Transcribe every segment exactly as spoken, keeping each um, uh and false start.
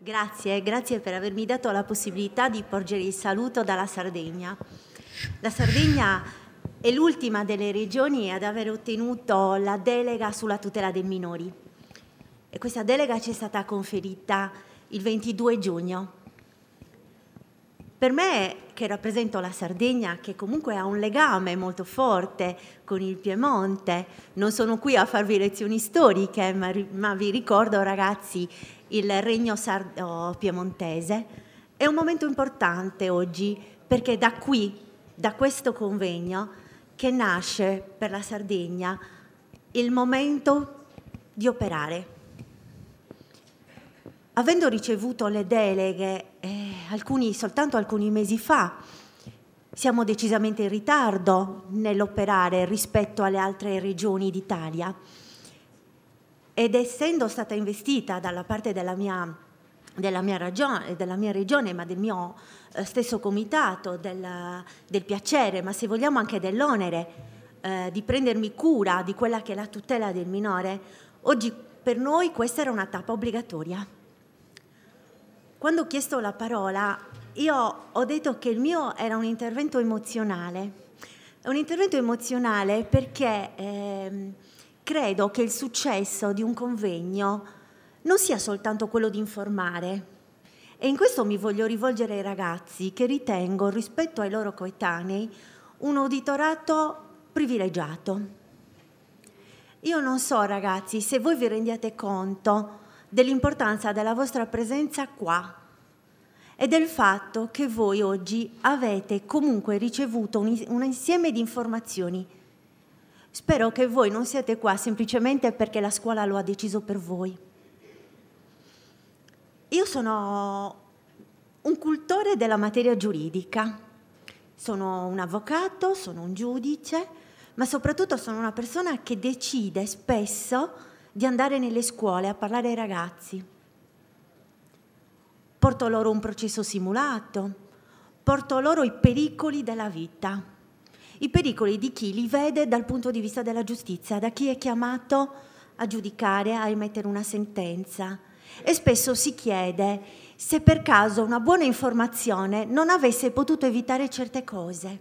Grazie, grazie per avermi dato la possibilità di porgere il saluto dalla Sardegna. La Sardegna è l'ultima delle regioni ad aver ottenuto la delega sulla tutela dei minori e questa delega ci è stata conferita il ventidue giugno. Per me, che rappresento la Sardegna, che comunque ha un legame molto forte con il Piemonte, non sono qui a farvi lezioni storiche, ma, ma vi ricordo, ragazzi, il regno sardo piemontese. È un momento importante oggi, perché da qui, da questo convegno, che nasce per la Sardegna il momento di operare. Avendo ricevuto le deleghe eh, alcuni, soltanto alcuni mesi fa, siamo decisamente in ritardo nell'operare rispetto alle altre regioni d'Italia. Ed essendo stata investita dalla parte della mia, della mia, ragione, della mia regione, ma del mio eh, stesso comitato, del, del piacere, ma se vogliamo anche dell'onere eh, di prendermi cura di quella che è la tutela del minore, oggi per noi questa era una tappa obbligatoria. Quando ho chiesto la parola, io ho detto che il mio era un intervento emozionale. È un intervento emozionale perché eh, credo che il successo di un convegno non sia soltanto quello di informare. E in questo mi voglio rivolgere ai ragazzi che ritengo, rispetto ai loro coetanei, un uditorato privilegiato. Io non so, ragazzi, se voi vi rendiate conto dell'importanza della vostra presenza qua e del fatto che voi oggi avete comunque ricevuto un, un insieme di informazioni. Spero che voi non siete qua semplicemente perché la scuola lo ha deciso per voi. Io sono un cultore della materia giuridica, sono un avvocato, sono un giudice, ma soprattutto sono una persona che decide spesso di andare nelle scuole a parlare ai ragazzi. Porto loro un processo simulato, porto loro i pericoli della vita, i pericoli di chi li vede dal punto di vista della giustizia, da chi è chiamato a giudicare, a emettere una sentenza. E spesso si chiede se per caso una buona informazione non avesse potuto evitare certe cose.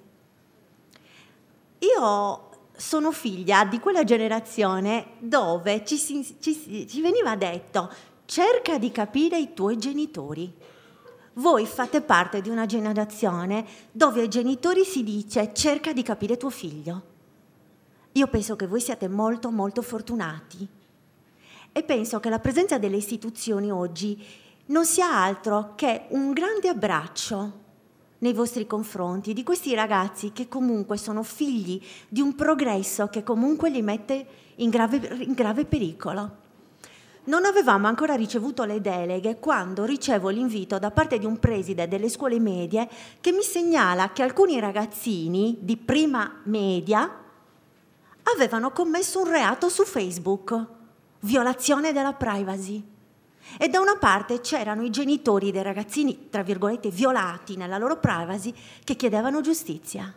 Io sono figlia di quella generazione dove ci, si, ci, ci veniva detto cerca di capire i tuoi genitori. Voi fate parte di una generazione dove ai genitori si dice cerca di capire tuo figlio. Io penso che voi siate molto molto fortunati e penso che la presenza delle istituzioni oggi non sia altro che un grande abbraccio nei vostri confronti, di questi ragazzi che comunque sono figli di un progresso che comunque li mette in grave, in grave pericolo. Non avevamo ancora ricevuto le deleghe quando ricevo l'invito da parte di un preside delle scuole medie che mi segnala che alcuni ragazzini di prima media avevano commesso un reato su Facebook, violazione della privacy. E da una parte c'erano i genitori dei ragazzini, tra virgolette, violati nella loro privacy, che chiedevano giustizia.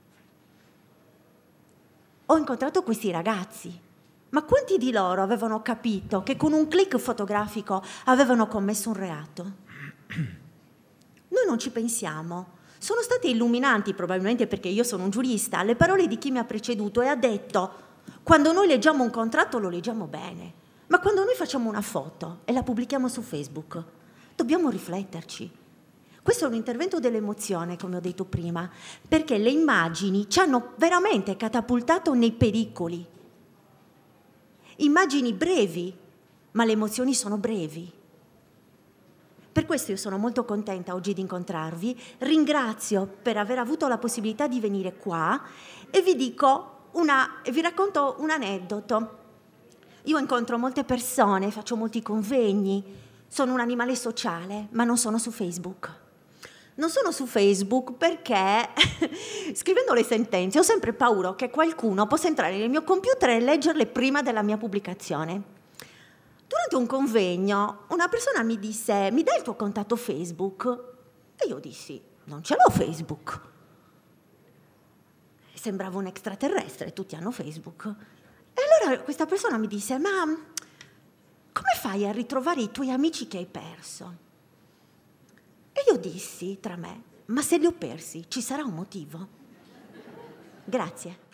Ho incontrato questi ragazzi, ma quanti di loro avevano capito che con un click fotografico avevano commesso un reato? Noi non ci pensiamo. Sono state illuminanti, probabilmente perché io sono un giurista, le parole di chi mi ha preceduto e ha detto: quando noi leggiamo un contratto lo leggiamo bene. Ma quando noi facciamo una foto e la pubblichiamo su Facebook, dobbiamo rifletterci. Questo è un intervento dell'emozione, come ho detto prima, perché le immagini ci hanno veramente catapultato nei pericoli. Immagini brevi, ma le emozioni sono brevi. Per questo io sono molto contenta oggi di incontrarvi, ringrazio per aver avuto la possibilità di venire qua e vi dico una, vi racconto un aneddoto. Io incontro molte persone, faccio molti convegni, sono un animale sociale, ma non sono su Facebook. Non sono su Facebook perché scrivendo le sentenze ho sempre paura che qualcuno possa entrare nel mio computer e leggerle prima della mia pubblicazione. Durante un convegno una persona mi disse: mi dai il tuo contatto Facebook? E io dissi: non ce l'ho Facebook. Sembravo un extraterrestre, tutti hanno Facebook. E allora questa persona mi disse: ma come fai a ritrovare i tuoi amici che hai perso? dissi tra me, ma se li ho persi ci sarà un motivo? Grazie.